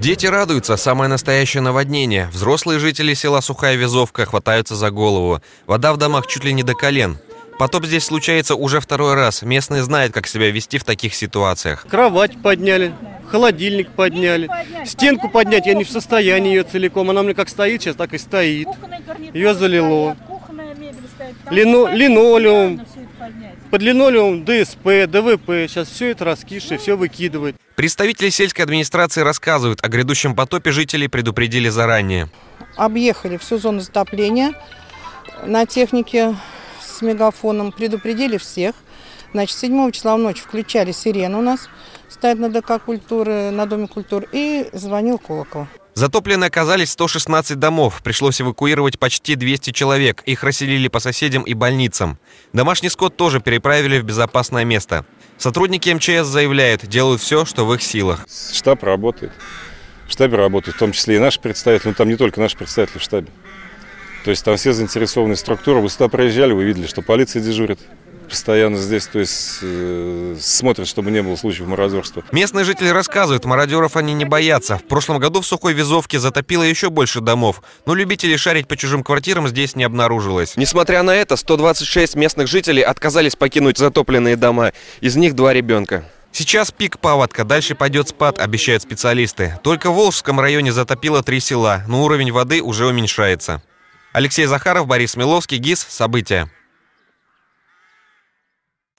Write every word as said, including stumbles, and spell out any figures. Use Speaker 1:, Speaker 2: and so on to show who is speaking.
Speaker 1: Дети радуются, самое настоящее наводнение. Взрослые жители села Сухая Вязовка хватаются за голову. Вода в домах чуть ли не до колен. Потоп здесь случается уже второй раз. Местные знают, как себя вести в таких ситуациях.
Speaker 2: Кровать подняли, холодильник подняли. Стенку поднять я не в состоянии ее целиком. Она у меня как стоит сейчас, так и стоит. Ее залило. Лино, линолеум. Под линолеум ДСП, ДВП. Сейчас все это раскисшее, все выкидывает.
Speaker 1: Представители сельской администрации рассказывают, о грядущем потопе жителей предупредили заранее.
Speaker 3: Объехали всю зону затопления на технике с мегафоном, предупредили всех. Значит, седьмого числа в ночь включали сирену у нас, стоит на ДК культуры, на Доме культуры, и звонил колокол.
Speaker 1: Затоплены оказались сто шестнадцать домов. Пришлось эвакуировать почти двести человек. Их расселили по соседям и больницам. Домашний скот тоже переправили в безопасное место. Сотрудники эм че эс заявляют, делают все, что в их силах.
Speaker 4: Штаб работает. В штабе работают, в том числе и наши представители. Но там не только наши представители в штабе. То есть там все заинтересованные структуры. Вы сюда проезжали, вы видели, что полиция дежурит постоянно здесь, то есть э, смотрят, чтобы не было случаев мародерства.
Speaker 1: Местные жители рассказывают, мародеров они не боятся. В прошлом году в Сухой Вязовке затопило еще больше домов, но любителей шарить по чужим квартирам здесь не обнаружилось. Несмотря на это, сто двадцать шесть местных жителей отказались покинуть затопленные дома, из них два ребенка. Сейчас пик паводка, дальше пойдет спад, обещают специалисты. Только в Волжском районе затопило три села, но уровень воды уже уменьшается. Алексей Захаров, Борис Миловский, ГИС. События.